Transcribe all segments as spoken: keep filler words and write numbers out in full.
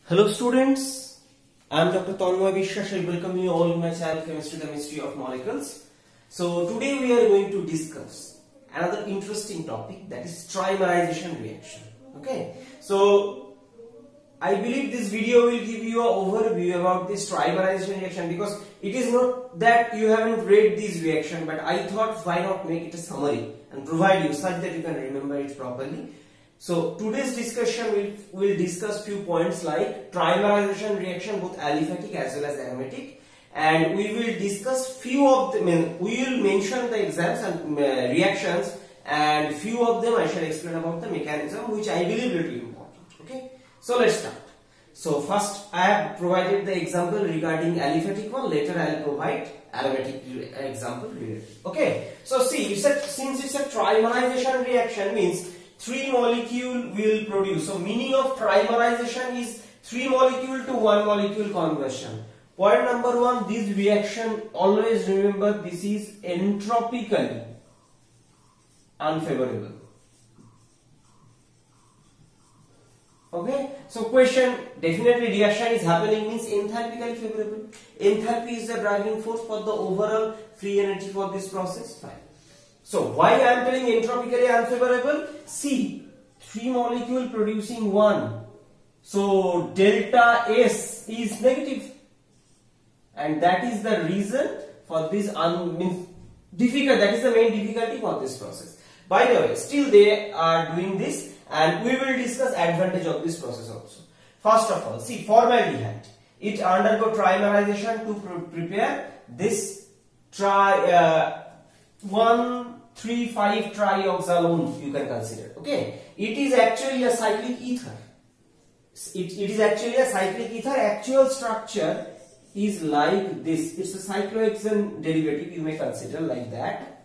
Hello students, I am Doctor Tanmoy Vishwas. I welcome you all in my channel Chemistry, the Mystery of Molecules. So today we are going to discuss another interesting topic, that is trimerization reaction. Okay, so I believe this video will give you an overview about this trimerization reaction, because it is not that you haven't read this reaction, but I thought why not make it a summary and provide you such that you can remember it properly. So today's discussion will will discuss few points like trimerization reaction, both aliphatic as well as aromatic, and we will discuss few of them. We will mention the exams and uh, reactions, and few of them I shall explain about the mechanism, which I believe will be important. Okay, so let's start. So first I have provided the example regarding aliphatic one. Later I will provide aromatic example related. Okay, so see, you said since it's a trimerization reaction, means three molecule will produce. So meaning of trimerization is three molecule to one molecule conversion. Point number one, this reaction, always remember, this is entropically unfavorable. Okay, so question, definitely reaction is happening means enthalpically favorable. Enthalpy is the driving force for the overall free energy for this process. Fine. So why I am telling entropically unfavorable? See, three molecule producing one, so delta S is negative, and that is the reason for this un means difficult. That is the main difficulty for this process. By the way, still they are doing this, and we will discuss advantage of this process also. First of all, see, formaldehyde, it undergo trimerization to pre prepare this tri uh, one three five trioxalone, you can consider. Okay, it is actually a cyclic ether. It, it is actually a cyclic ether. Actual structure is like this. It's a cyclohexane derivative, you may consider like that.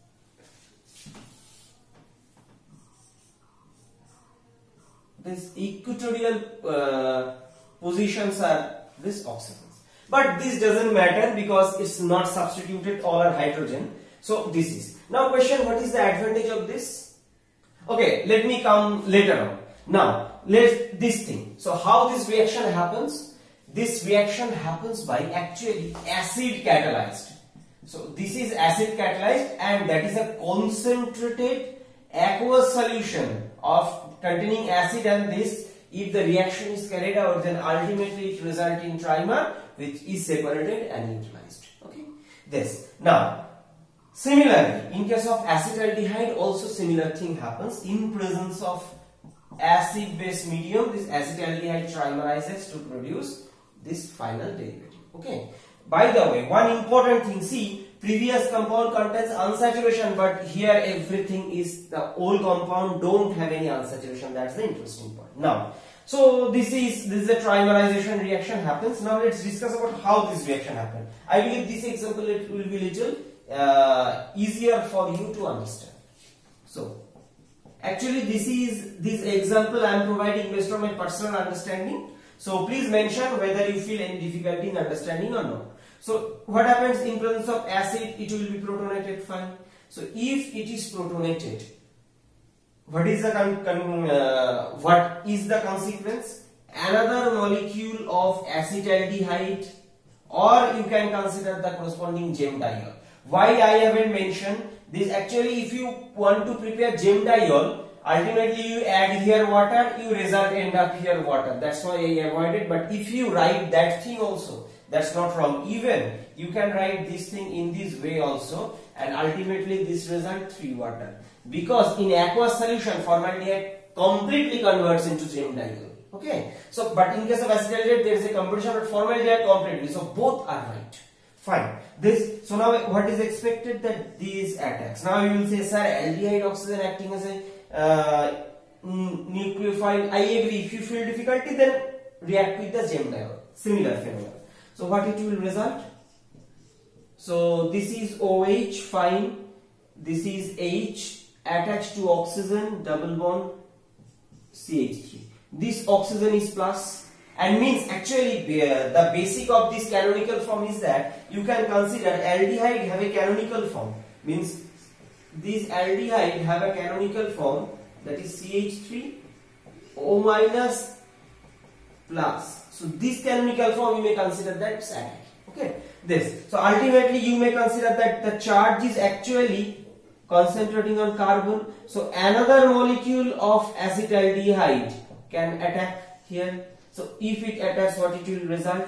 These equatorial uh, positions are this oxygens, but this doesn't matter because it's not substituted all are hydrogen. So this is. Now question, what is the advantage of this? Okay, let me come later on. Now let's this thing. So how this reaction happens? This reaction happens by actually acid catalyzed. So this is acid catalyzed, and that is a concentrated aqueous solution of containing acid, and this, if the reaction is carried out, then ultimately it results in trimer, which is separated and neutralized. Okay, this. Now similarly, in case of acetaldehyde, also similar thing happens. In presence of acid base medium, this acetaldehyde trimerizes to produce this final derivative. Okay. By the way, one important thing, see, previous compound contains unsaturation, but here everything is the old compound don't have any unsaturation. That's the interesting part. Now, so this is this is a trimerization reaction happens. Now let's discuss about how this reaction happens. I believe this example it will be little Uh, easier for you to understand. So actually this is this example I am providing based on my personal understanding. So please mention whether you feel any difficulty in understanding or not. So what happens in presence of acid? It will be protonated. Fine. So if it is protonated, what is the con con uh, what is the consequence? Another molecule of acetaldehyde, or you can consider the corresponding gemdiol. Why I haven't mentioned this? Actually, if you want to prepare gemdiol, ultimately you add here water, you result end up here water. That's why I avoided. But if you write that thing also, that's not wrong. Even you can write this thing in this way also, and ultimately this result three water, because in aqueous solution formaldehyde completely converts into gemdiol. Okay. So, but in case of acetaldehyde there is a conversion, but formaldehyde completely. So both are right. Fine. This, so now what is expected, that these attacks. Now you will say, sir, aldehyde oxygen acting as a uh, nucleophile. I agree. If you feel difficulty, then react with the gemdiol. Similar phenomenon. So what it will result? So this is OH, fine. This is H attached to oxygen, double bond C H three. This oxygen is plus. And means actually the basic of this canonical form is that you can consider aldehyde have a canonical form, means these aldehyde have a canonical form, that is C H three O minus plus. So this canonical form you may consider that it's attack. Okay, this. So ultimately you may consider that the charge is actually concentrating on carbon. So another molecule of acetaldehyde can attack here. So if it attacks, what it will result?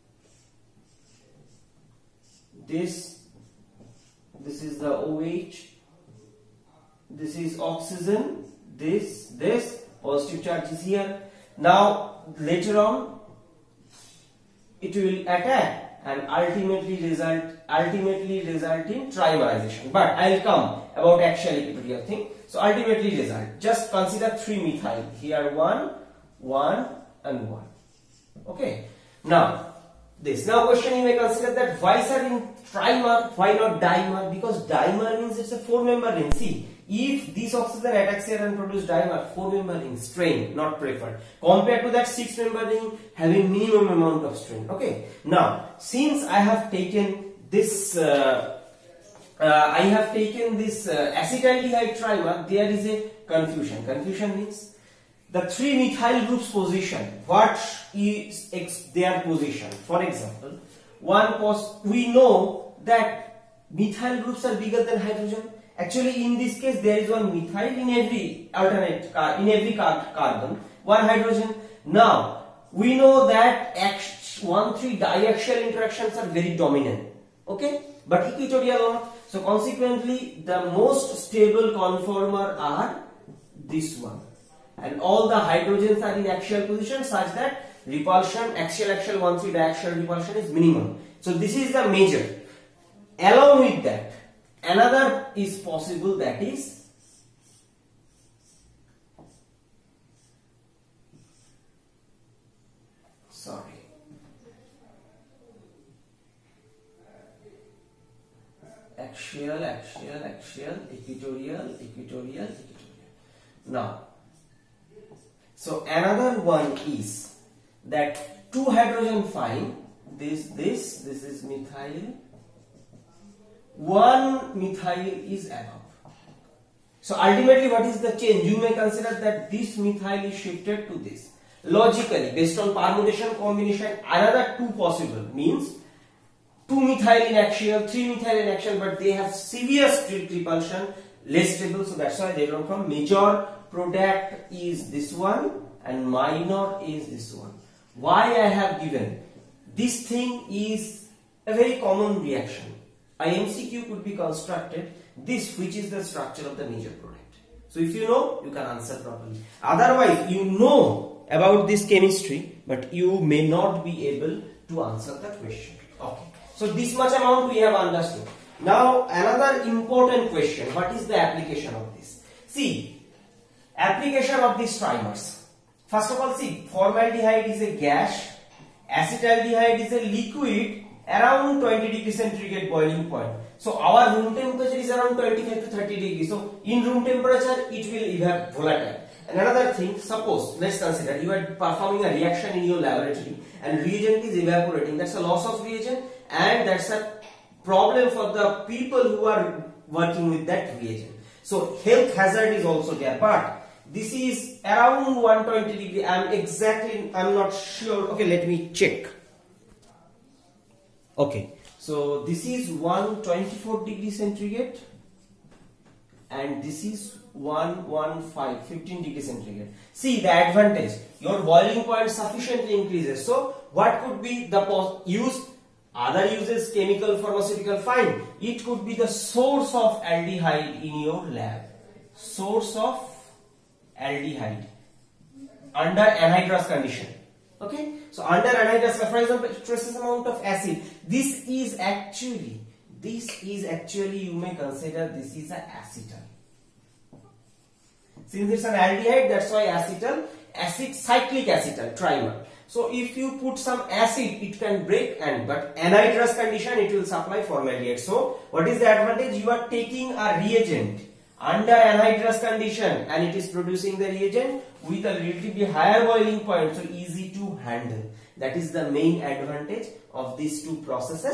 This, this is the OH, this is oxygen, this, this, positive charge is here. Now later on it will attack and ultimately result, ultimately result in trimerization. But I'll come about actual equatorial thing. So ultimately result, just consider three methyl, here one, one and one. Okay. Now this. Now question you may consider that why sir in trimer, why not dimer? Because dimer means it's a four member ring. See, if this oxygen attacks here and produce dimer, four member ring, strain, not preferred. Compared to that six member ring having minimum amount of strain. Okay. Now, since I have taken this, uh, uh, I have taken this uh, acetaldehyde trimer, there is a confusion. Confusion means the three methyl groups position. What is ex their position? For example, one pos we know that methyl groups are bigger than hydrogen. Actually, in this case, there is one methyl in every alternate car in every car carbon, one hydrogen. Now we know that one three diaxial interactions are very dominant. Okay, but equatorial or not. So consequently, the most stable conformer are this one. And all the hydrogens are in axial position such that repulsion, axial axial one three diaxial repulsion is minimum. So this is the major. Along with that, another is possible, that is sorry axial axial axial equatorial equatorial equatorial. Now, so another one is that two hydrogen fine, this, this, this is methyl, one methyl is above. So ultimately what is the change? You may consider that this methyl is shifted to this. Logically, based on permutation combination, another two possible means two methyl in axial, three methyl in axial, but they have severe strict repulsion, less stable, so that's why they don't come. Major product is this one and minor is this one. Why I have given? This thing is a very common reaction. A M C Q could be constructed, this which is the structure of the major product. So if you know, you can answer properly. Otherwise, you know about this chemistry, but you may not be able to answer the question. Okay. So this much amount we have understood. Now another important question, what is the application of this? See, application of these trimers. First of all, see, formaldehyde is a gas, acetaldehyde is a liquid around twenty degree centigrade boiling point. So our room temperature is around twenty-five to thirty degrees. So in room temperature it will evaporate volatile. And another thing, suppose let's consider you are performing a reaction in your laboratory and reagent is evaporating. That's a loss of reagent and that's a problem for the people who are working with that reagent. So health hazard is also there, but this is around one hundred twenty degree. I am exactly, I am not sure. Okay, let me check. Okay, so this is one hundred twenty-four degree centigrade and this is one hundred fifteen degree centigrade. See the advantage, your boiling point sufficiently increases. So what could be the use? Other uses, chemical, pharmaceutical, fine. It could be the source of aldehyde in your lab. Source of aldehyde under anhydrous condition. Okay, so under anhydrous, for example, traces amount of acid. This is actually, this is actually you may consider this is an acetal. Since it's an aldehyde, that's why acetal, acid, cyclic acetal, trimer. So if you put some acid, it can break, and but anhydrous condition it will supply formaldehyde. So what is the advantage? You are taking a reagent under anhydrous condition and it is producing the reagent with a relatively higher boiling point, so easy to handle. That is the main advantage of these two processes.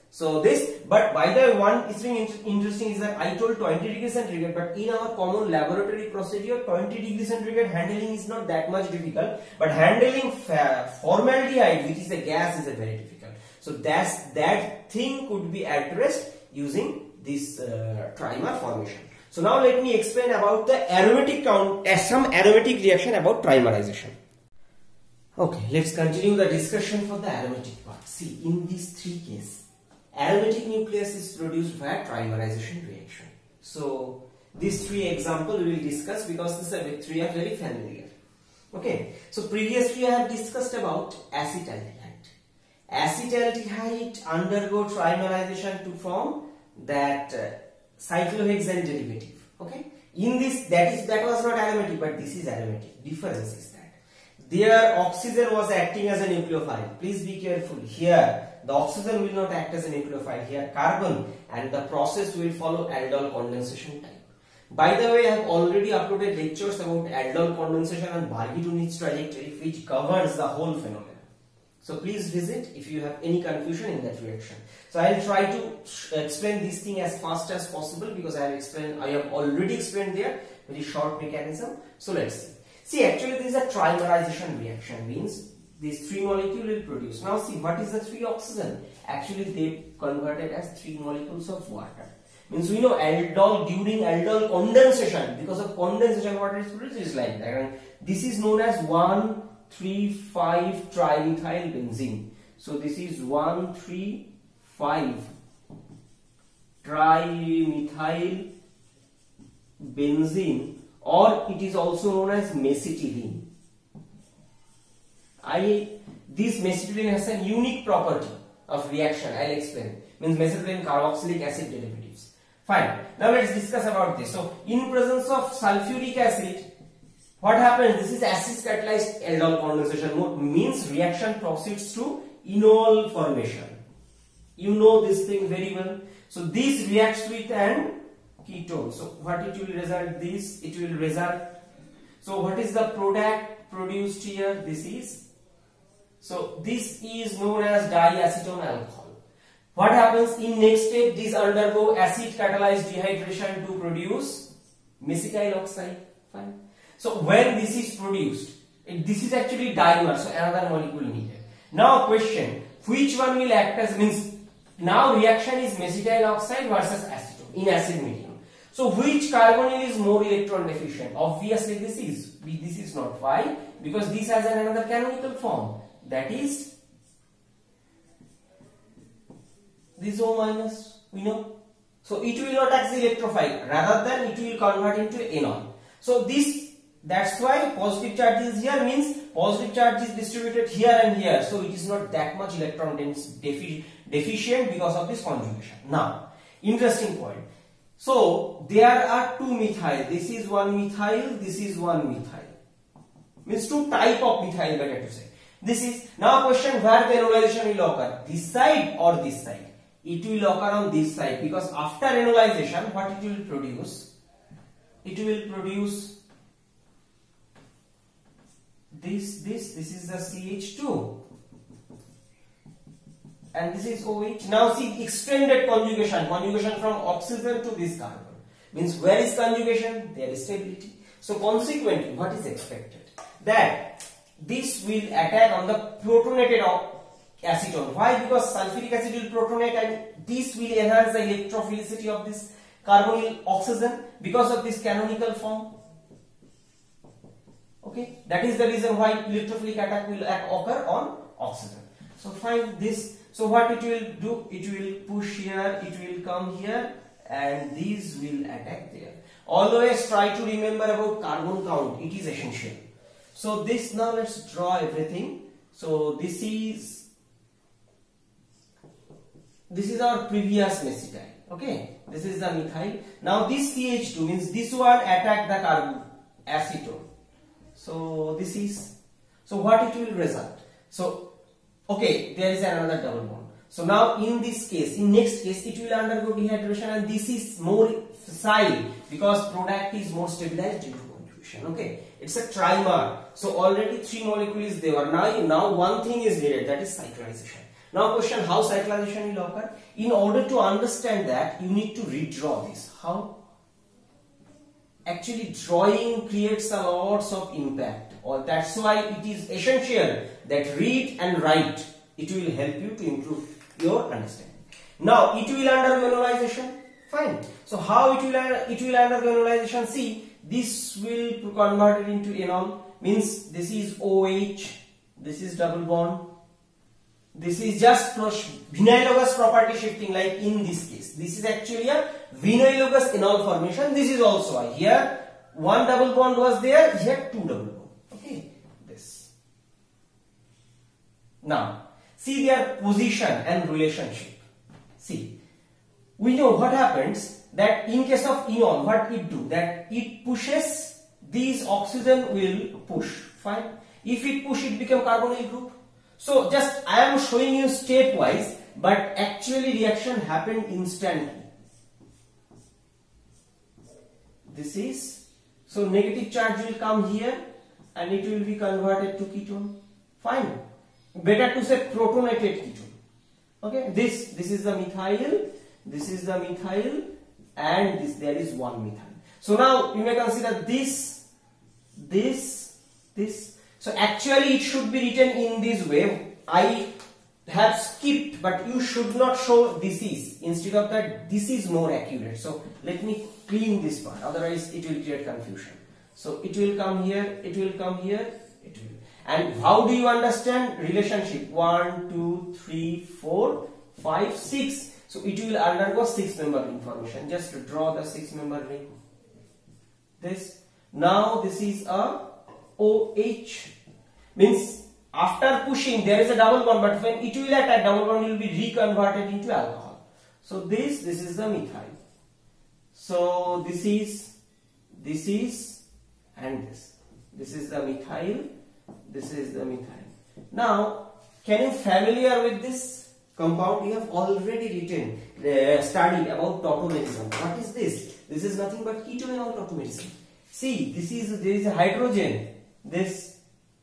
So this, but by the way, one thing interesting is that I told twenty degrees centigrade, but in our common laboratory procedure, twenty degrees centigrade handling is not that much difficult, but handling formaldehyde, which is a gas, is a very difficult. So that's, that thing could be addressed using this uh, trimer formation. So now let me explain about the aromatic count, uh, some aromatic reaction about trimerization. Okay, let's continue the discussion for the aromatic part. See, in these three cases, aromatic nucleus is produced via trimerization reaction. So these three examples we will discuss because these three are very familiar. Okay, so previously I have discussed about acetaldehyde. Acetaldehyde undergo trimerization to form that uh, cyclohexane derivative. Okay, in this, that is that was not aromatic, but this is aromatic. Difference is that their oxygen was acting as a nucleophile. Please be careful here. The oxygen will not act as a nucleophile, here carbon, and the process will follow aldol condensation type. By the way, I have already uploaded lectures about aldol condensation and Barghi-Dunitz trajectory, which covers the whole phenomenon. So please visit if you have any confusion in that reaction. So I will try to explain this thing as fast as possible because I have explained, I have already explained there very short mechanism. So let's see. See, actually this is a trimerization reaction, means these three molecules will produce. Now see, what is the three oxygen? Actually they converted as three molecules of water. Means we know aldol, during aldol condensation, because of condensation water is produced is like that. And this is known as one three five trimethyl benzene. So this is one three five trimethyl benzene, or it is also known as mesitylene. I this mesitylene has a unique property of reaction. I'll explain. Means mesitylene carboxylic acid derivatives. Fine. Now let's discuss about this. So in presence of sulfuric acid, what happens? This is acid catalyzed aldol condensation mode, means reaction proceeds to enol formation. You know this thing very well. So this reacts with an ketone. So what it will result? This it will result. So what is the product produced here? This is. So this is known as diacetone alcohol. What happens in next step? These undergo acid catalyzed dehydration to produce mesytyl oxide. Fine. So when this is produced, this is actually dimer, so another molecule needed. Now question, which one will act as, means now reaction is mesytyl oxide versus acetone in acid medium. So which carbonyl is more electron deficient? Obviously this is, this is not. Why? Because this has another canonical form, that is this O minus, we know. So it will not act as electrophile, rather than it will convert into enol. So this, that's why positive charge is here, means positive charge is distributed here and here. So it is not that much electron dense defi deficient because of this conjugation. Now, interesting point. So there are two methyl. This is one methyl, this is one methyl. Means two type of methyl, better to say. This is, now question, where the enolization will occur? This side or this side? It will occur on this side, because after enolization, what it will produce? It will produce this, this, this is the C H two. And this is O H. Now see, extended conjugation, conjugation from oxygen to this carbon. Means where is conjugation? There is stability. So consequently, what is expected? That this will attack on the protonated acetone. Why? Because sulfuric acid will protonate and this will enhance the electrophilicity of this carbonyl oxygen because of this canonical form. Okay, that is the reason why electrophilic attack will occur on oxygen. So find this. So what it will do? It will push here, it will come here, and these will attack there. Always try to remember about carbon count. It is essential. So this, now let's draw everything. So this is this is our previous mesytyl. Okay, this is the methyl. Now this C H two means this one attack the carbon acetone. So this is, so what it will result? So okay, there is another double bond. So now in this case, in next case, it will undergo dehydration, and this is more facile because product is more stabilized due to conjugation. Okay, it's a trimer. So already three molecules there. Now, now one thing is needed, that is cyclization. Now question, how cyclization will occur? In order to understand that, you need to redraw this. How? Actually drawing creates a lots of impact, or that's why it is essential that read and write. It will help you to improve your understanding. Now it will undergo anodization. Fine. So how it will it will undergo anodization? See, this will be converted into enol. Means this is OH, this is double bond. This is just vinylogous property shifting, like in this case. This is actually a vinylogous enol formation. This is also a, here one double bond was there, here two double bond. Okay, this. Now see their position and relationship. See, we know what happens, that in case of enol, what it do, that it pushes, these oxygen will push. Fine. If it push, it become carbonyl group. So just I am showing you stepwise, but actually reaction happened instantly. This is, so negative charge will come here and it will be converted to ketone. Fine. Better to say protonated ketone. Okay. This this is the methyl, this is the methyl, and this there is one methyl. So now you may consider this, this, this. So actually it should be written in this way. I have skipped, but you should not show this is. Instead of that, this is more accurate. So let me clean this part, otherwise it will create confusion. So it will come here, it will come here, it will. And how do you understand relationship? one, two, three, four, five, six. So it will undergo six member ring formation. Just to draw the six member ring. This. Now this is a OH, means after pushing there is a double bond, but when it will attack, double bond will be reconverted into alcohol. So this this is the methyl. So this is this is and this this is the methyl, this is the methyl. Now can you familiar with this compound? You have already written uh, studied about tautomerism. What is this? This is nothing but ketone tautomerism. See, this is there is a hydrogen. This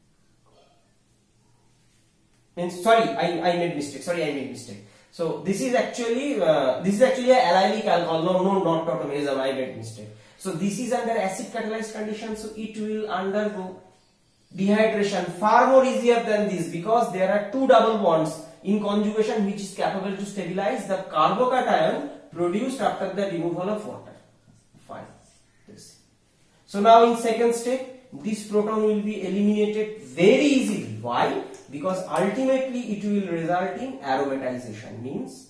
means, sorry, I, I made mistake. Sorry, I made mistake. So this is actually uh, this is actually a allylic alcohol. No, no, not tautomerism. I made mistake. So this is under acid catalyzed condition. So it will undergo dehydration far more easier than this, because there are two double bonds in conjugation which is capable to stabilize the carbocation produced after the removal of water. Fine. This. So now in second step, this proton will be eliminated very easily. Why? Because ultimately it will result in aromatization. Means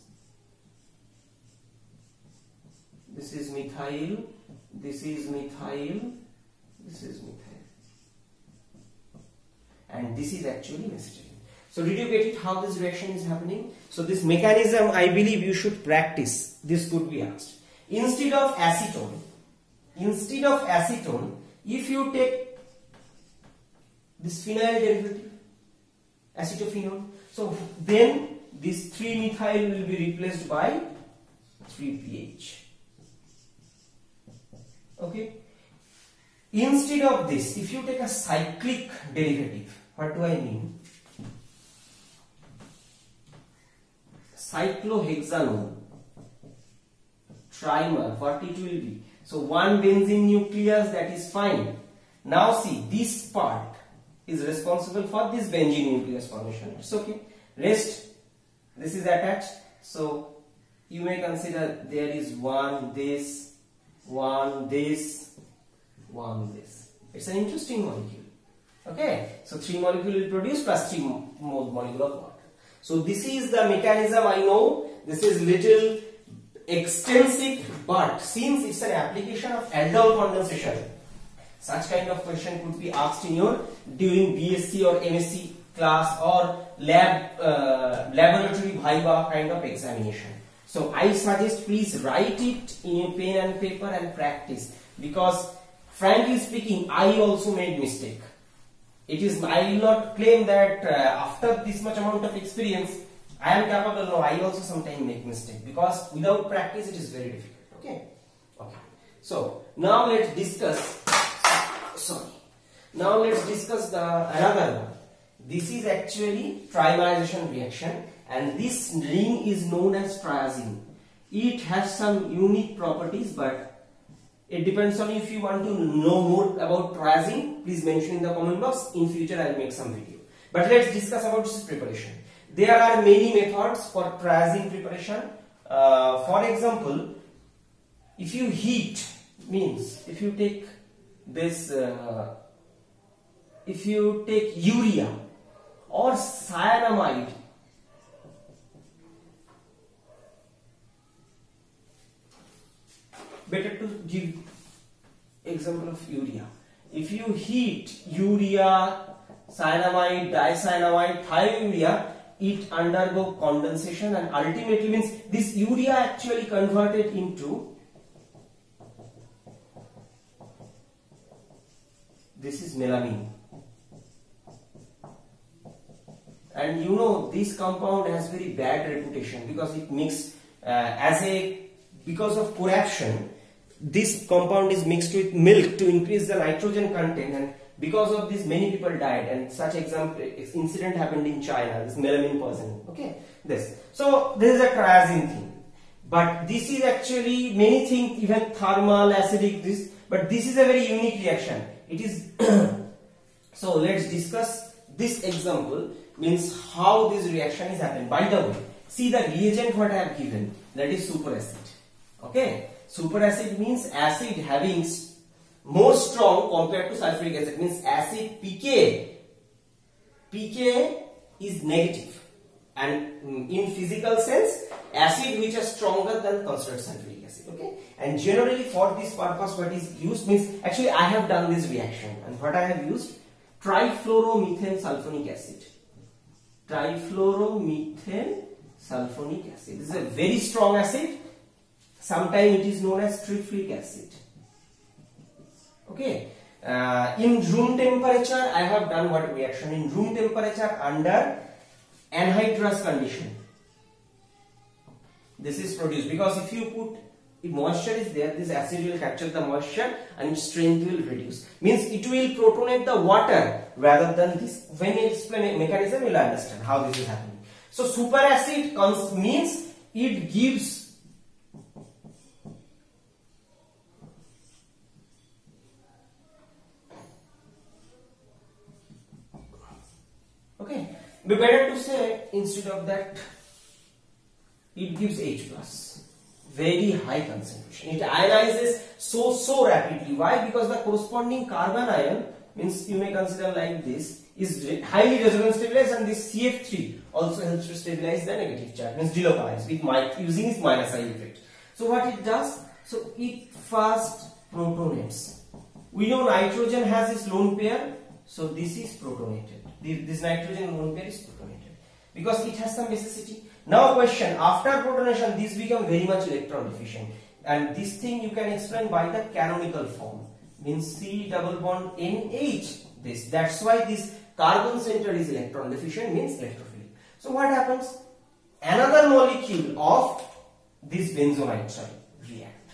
this is methyl, this is methyl, this is methyl, and this is actually mescaline. So did you get it, how this reaction is happening? So this mechanism, I believe you should practice. This could be asked. Instead of acetone, instead of acetone, if you take this phenyl derivative, acetophenone, so then this three methyl will be replaced by three P H. Okay. Instead of this, if you take a cyclic derivative, what do I mean? Cyclohexanone trimer, what it will be? So one benzene nucleus, that is fine. Now see, this part is responsible for this benzene nucleus formation. It's okay. Rest, this is attached. So you may consider there is one this, one this, one this. It's an interesting molecule. Okay. So three molecule will produce plus three molecule of water. So this is the mechanism. I know this is little extensive, but since it's an application of aldol condensation, such kind of question could be asked in your during B S c or M S c class or lab uh, laboratory viva kind of examination. So I suggest please write it in your pen and paper and practice, because frankly speaking, I also made mistake. It is, I will not claim that uh, after this much amount of experience I am capable. No, I also sometimes make mistake, because without practice it is very difficult. Okay. Okay. So now let's discuss. Sorry. Now let's discuss the another one. This is actually trimerization reaction. and this ring is known as triazine. It has some unique properties, but it depends on you. If you want to know more about triazine, please mention in the comment box. In future I will make some video. But let's discuss about this preparation. There are many methods for triazine preparation. Uh, for example, if you heat, means if you take this, uh, if you take urea or cyanamide, better to give example of urea. If you heat urea, cyanamide, dicyanamide, thiourea, it undergo condensation and ultimately means this urea actually converted into, this is melamine, and you know this compound has very bad reputation because it mixed uh, as a because of corruption. This compound is mixed with milk to increase the nitrogen content, and because of this many people died, and such example incident happened in China, this melamine poison. Okay, this. So this is a triazine thing, but this is actually many things, even thermal, acidic, this, but this is a very unique reaction. It is so let's discuss this example, means how this reaction is happening. By the way, see the reagent what I have given, that is superacid. Okay, superacid means acid having more strong compared to sulfuric acid, means acid pK, pK is negative, and in physical sense acid which is stronger than considered sulfuric acid. Okay, and generally for this purpose what is used, means actually I have done this reaction, and what I have used, trifluoromethane sulfonic acid, trifluoromethane sulfonic acid. This is a very strong acid. Sometimes it is known as trifluoric acid. Okay, uh, in room temperature I have done what reaction, in room temperature under anhydrous condition this is produced, because if you put, if moisture is there, this acid will capture the moisture and its strength will reduce, means it will protonate the water rather than this. When you explain mechanism you will understand how this is happening. So superacid comes means it gives okay, be better to say instead of that it gives H plus, very high concentration. It ionizes so so rapidly. Why? Because the corresponding carbon ion, means you may consider like this, is highly resonance stabilized, and this C F three also helps to stabilize the negative charge, means delocalize with my using its minus I effect. So what it does? So it first protonates. We know nitrogen has its lone pair, so this is protonated. This nitrogen lone pair is protonated because it has some basicity. Now question, after protonation this becomes very much electron deficient, and this thing you can explain by the canonical form, means C double bond N H, this. That's why this carbon center is electron deficient, means electrophilic. So what happens? Another molecule of this benzonitrile react,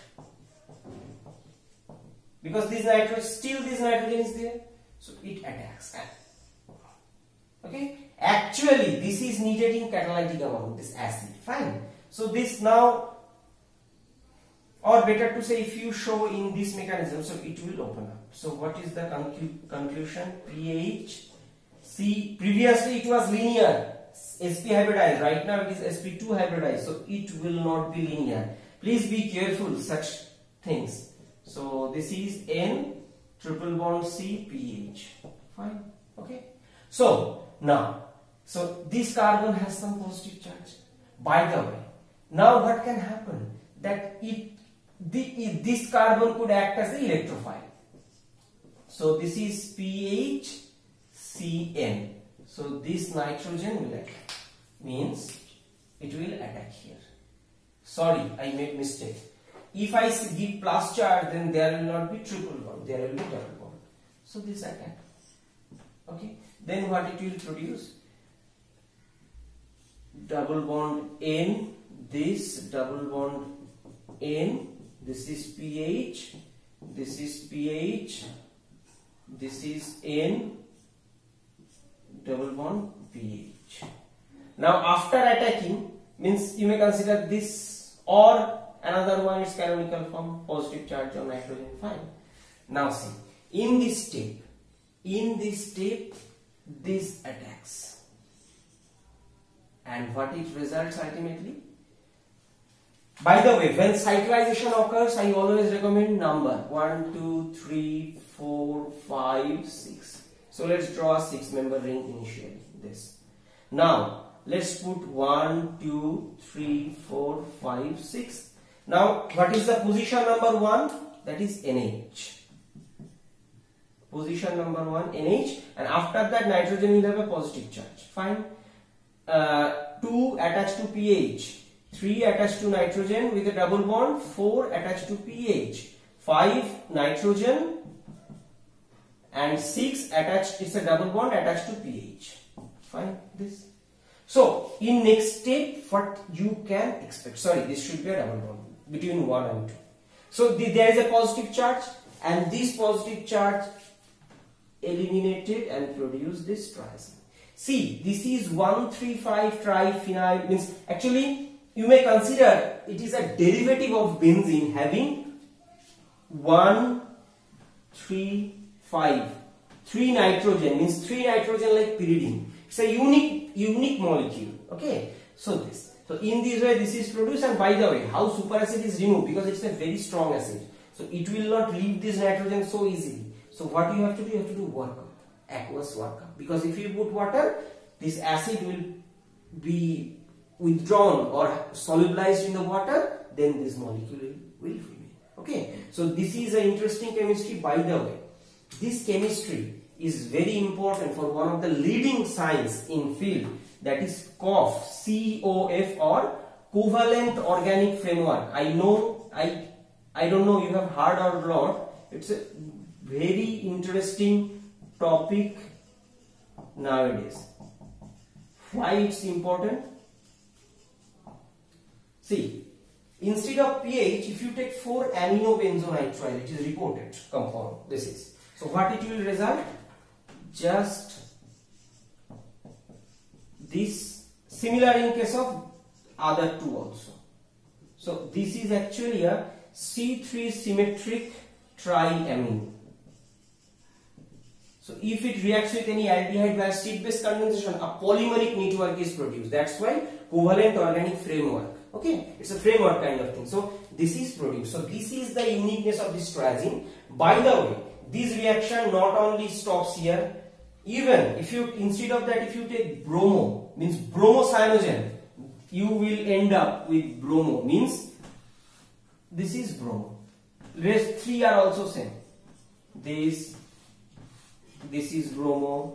because this nitrogen, still this nitrogen is there, so it attacks. Okay, actually this is needed in catalytic amount, this acid. Fine. So this now, or better to say, if you show in this mechanism, so it will open up. So what is the conclu conclusion? pH C, previously it was linear, sp hybridized, right now it is s p two hybridized, so it will not be linear. Please be careful such things. So this is N triple bond C pH. Fine. Okay. So now, so this carbon has some positive charge. By the way, now what can happen? That it, the, this carbon could act as an electrophile. So this is pH C N. So this nitrogen will attack, means it will attack here. Sorry, I made mistake. If I give plus charge, then there will not be triple bond, there will be double bond. So this attack. Okay. Then what it will produce? Double bond N, this double bond N, this is pH, this is pH, this is N, double bond pH. Now after attacking, means you may consider this or another one is canonical form, positive charge on nitrogen, fine. Now see, in this step, in this step, this attacks. And what it results ultimately? By the way, when cyclization occurs, I always recommend number one, two, three, four, five, six. So let's draw a six member ring initially. This. Now let's put one, two, three, four, five, six. Now what is the position number one? That is N H. Position number one, N H, and after that nitrogen will have a positive charge. Fine. Uh, two attached to pH. three attached to nitrogen with a double bond, four attached to pH, five nitrogen, and six attached, it's a double bond attached to pH. Fine, this. So in next step, what you can expect, sorry, this should be a double bond between one and two. So the, there is a positive charge, and this positive charge eliminated and produced this triazine. See, this is one three five triphenyl, means actually you may consider it is a derivative of benzene having one three five, three nitrogen, means three nitrogen like pyridine. It's a unique unique molecule. Okay, so this, so in this way this is produced, and by the way, how superacid is removed, because it's a very strong acid, so it will not leave this nitrogen so easily. So what you have to do, you have to do workup, aqueous workup, because if you put water, this acid will be withdrawn or solubilized in the water, then this molecule will remain. Okay, so this is an interesting chemistry. By the way, this chemistry is very important for one of the leading science in field, that is C O F, C O F, or covalent organic framework. I know, I I don't know, you have heard or not. It's a very interesting topic nowadays. Why it's important? See, instead of pH, if you take four aminobenzonitrile, it is reported compound. This is. So what it will result? Just this, similar in case of other two also. So this is actually a C three symmetric triamine. So if it reacts with any aldehyde via sheet-based condensation, a polymeric network is produced. That's why covalent organic framework. Okay, it's a framework kind of thing. So this is produced. So this is the uniqueness of this triazine. By the way, this reaction not only stops here. Even if you, instead of that, if you take bromo, means bromocyanogen, you will end up with bromo, means this is bromo. Rest three are also same. This, this is bromo,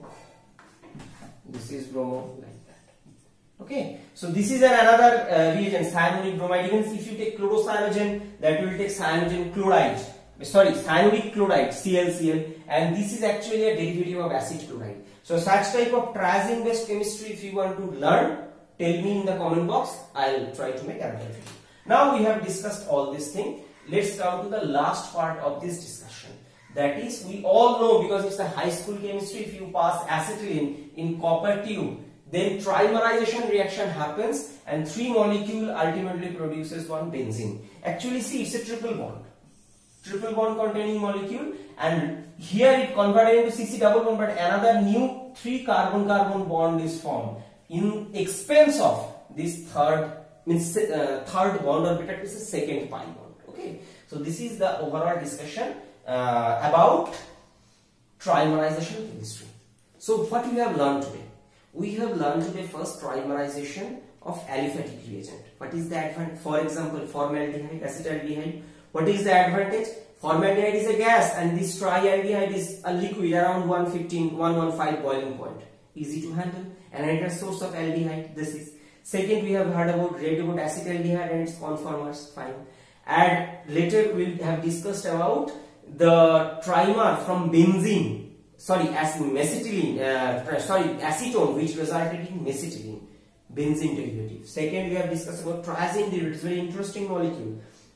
this is bromo, like that. Okay, so this is an another uh, reagent, cyanuric bromide. Even if you take chlorocyanogen, that will take cyanogen chloride. Sorry, cyanuric chloride, C L C L, and this is actually a derivative of acid chloride. So such type of triazine based chemistry, if you want to learn, tell me in the comment box. I'll try to make another video. Now we have discussed all this thing. Let's come to the last part of this discussion. That is, we all know, because it's a high school chemistry, if you pass acetylene in copper tube, then trimerization reaction happens and three molecule ultimately produces one benzene. Actually, see, it's a triple bond. Triple bond containing molecule, and here it converted into C C double bond, but another new three carbon carbon bond is formed in expense of this third, means uh, third bond, or better to say second pi bond. Okay, so this is the overall discussion uh, about trimerization chemistry. So what we have learned today? We have learned today first trimerization of aliphatic reagent. What is the advantage? For example, formaldehyde, acetaldehyde. What is the advantage? Formaldehyde is a gas and this trialdehyde is a liquid around one fifteen, one fifteen boiling point. Easy to handle. Another source of aldehyde. This is. Second, we have heard about read about acetaldehyde and its conformers. Fine. And later we will have discussed about the trimer from benzene. Sorry, as mesitylene. Uh, sorry, acetone, which resulted in mesitylene, benzene derivative. Second, we have discussed about triazine derivative. It's a very interesting molecule.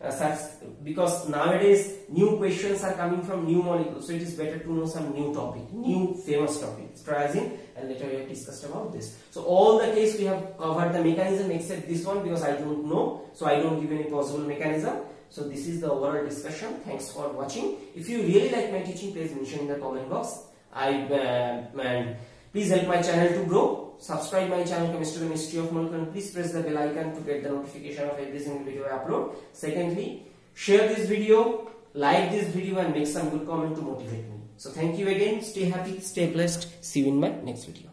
uh, such, because nowadays new questions are coming from new molecules, so it is better to know some new topic, new famous topic, triazine, and later we have discussed about this. So all the case we have covered the mechanism except this one, because I don't know, so I don't give any possible mechanism. So this is the overall discussion. Thanks for watching. If you really like my teaching, please mention in the comment box. I uh, and please help my channel to grow. Subscribe my channel Chemistry, the Mystery of Molecule, and please press the bell icon to get the notification of every single video I upload. Secondly, share this video, like this video, and make some good comment to motivate me. So thank you again. Stay happy, stay blessed. See you in my next video.